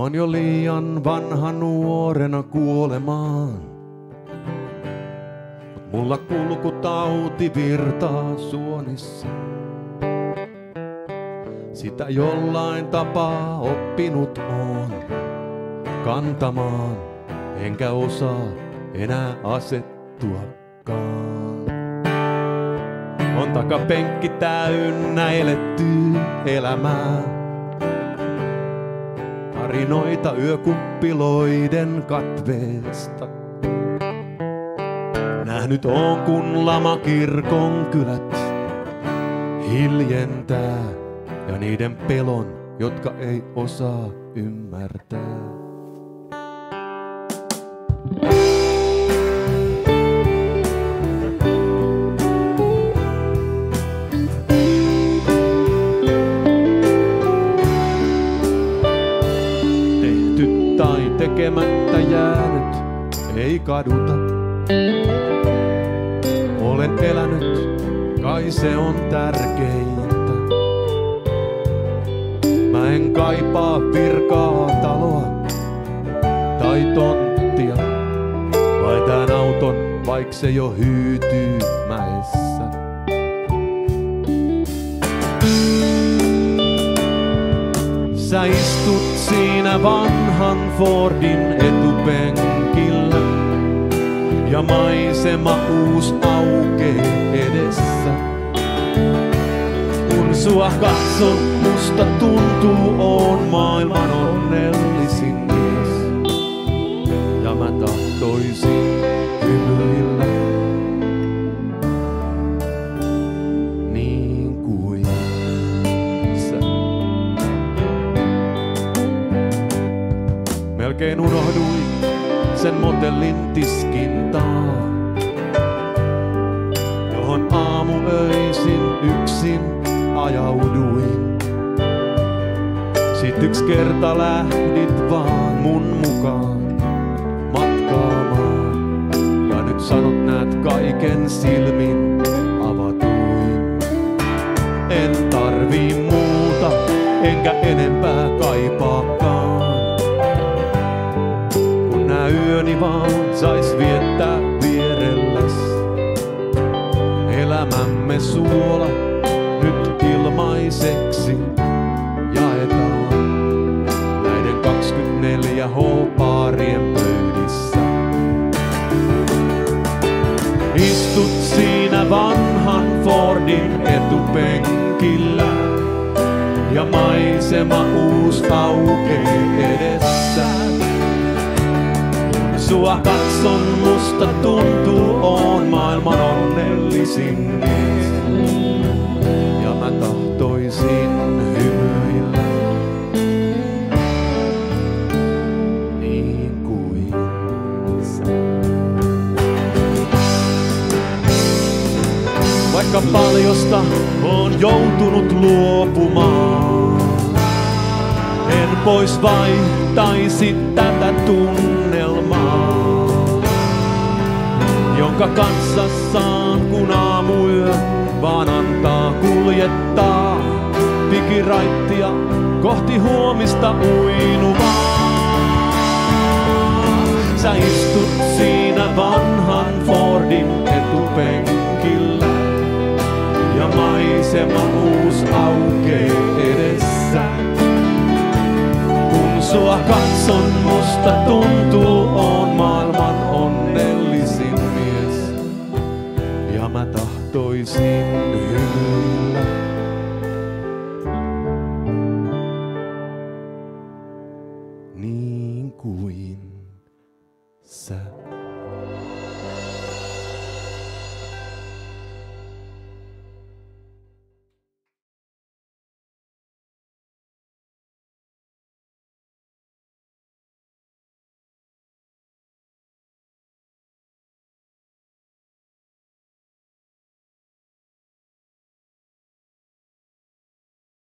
on jo liian vanha nuorena kuolemaan. Mut mulla kulkutauti virtaa suonissa. Sitä jollain tapaa oppinut oon kantamaan, enkä osaa enää asettuakaan. On takapenkki täynnä elettyä elämää. Tarinoita yökuppiloiden katveesta. Nähnyt oon kun lamakirkon kylät hiljentää. Ja niiden pelon, jotka ei osaa ymmärtää. Tehty tai tekemättä jäänyt, ei kaduta. Olen elänyt, kai se on tärkeintä. Mä en kaipaa virkaa taloa tai tonttia, vain tän auton, vaik se jo hyytyy mäessä. Sä istut siinä vanhan Fordin etupenkillä ja maisema uus aukee edessä. Kun sua katson, musta tuntuu, oon maailman onnellisin mies. Ja mä tahtoisin hymyillä niin kuin sä. Melkein unohduin sen motellin tiskintaan, johon aamuöisin yksin ajauduin. Sit yks kerta lähdit vaan mun mukaan matkaamaan. Ja nyt sanot näet kaiken silmin avatuin. En tarvii muuta, enkä enempää kaipaakaan. Kun nää yöni vaan sais viettää vierelläs. Elämämme suola nyt ilmaiseksi jaetaan näiden 24H-paarien pöydissä. Istut siinä vanhan Fordin etupenkillä ja maisema uus aukee edessä. Kun sua katson, musta tuntuu, oon maailman onnellisin mies. Ja mä tahtoisin hymyillä niin kuin sä. Vaikka paljosta oon joutunut luopumaan, en pois vaihtaisi tätä tunnelmaa, jonka kanssa saan kun aamuyö vaan antaa kuljettaa pikiraittia kohti huomista uinuvaa. Sä istut siinä vanhan Fordin etupenkillä ja maisema uus aukee edessä. Kun sua katson, musta tuntuu, oon maailman onnellisin mies. Ja mä tahtoisin hymyillä niin kuin sä.